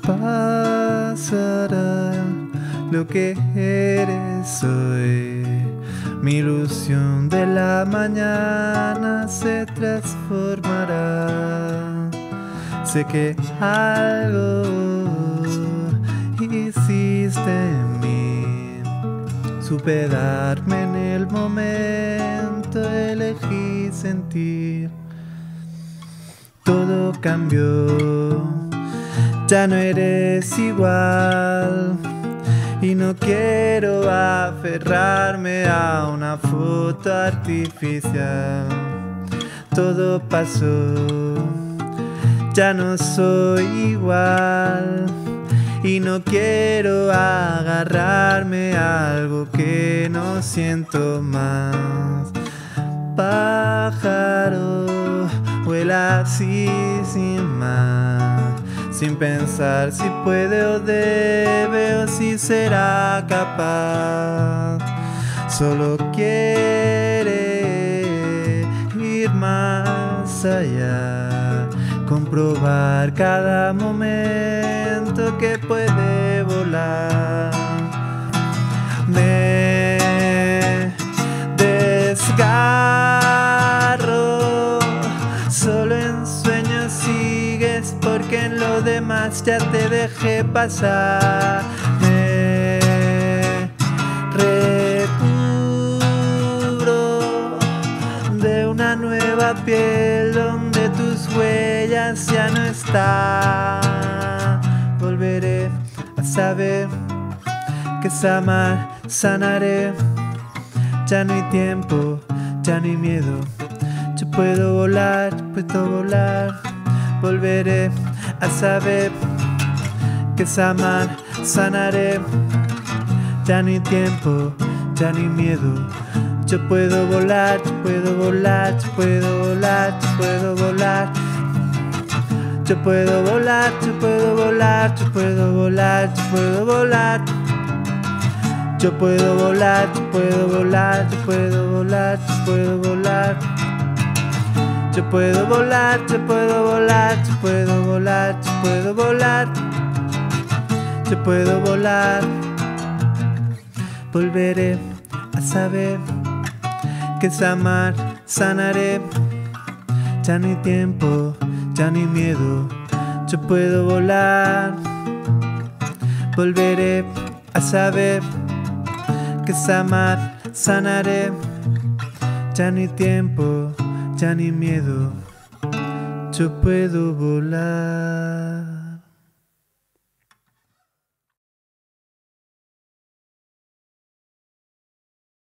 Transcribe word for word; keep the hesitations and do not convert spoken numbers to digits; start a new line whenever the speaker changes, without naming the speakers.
pasará lo que eres hoy. Mi ilusión de la mañana se transformará. Sé que algo hiciste en mí. Supe darme en el momento, elegí sentir. Todo cambió, ya no eres igual. Y no quiero aferrarme a una foto artificial. Todo pasó, ya no soy igual. Y no quiero agarrarme a algo que no siento más. Pájaro, vuela así sin más, sin pensar si puede o debe o si será capaz. Solo quiere ir más allá, comprobar cada momento que puede volar. Me desgarro, solo en sueños sigues, porque en lo demás ya te dejé pasar. Me recubro de una nueva piel donde tus huellas ya no están. Volveré a saber que es amar, sanaré. Ya no hay tiempo, ya no hay miedo. Yo puedo volar, puedo volar. Volveré a saber que es amar, sanaré. Ya no hay tiempo, ya no hay miedo. Yo puedo volar, yo puedo volar, yo puedo volar, yo puedo volar. Yo puedo volar, yo puedo volar, yo puedo volar, yo puedo volar. Yo puedo volar, yo puedo volar, yo puedo volar, yo puedo volar. Yo puedo volar, yo puedo volar, yo puedo volar, yo puedo volar. Yo puedo volar. Volveré a saber que es amar, sanaré. Ya no hay tiempo, ya no hay miedo. Yo puedo volar. Volveré a saber que es amar, sanaré. Ya no hay tiempo, ya ni miedo. Yo puedo volar.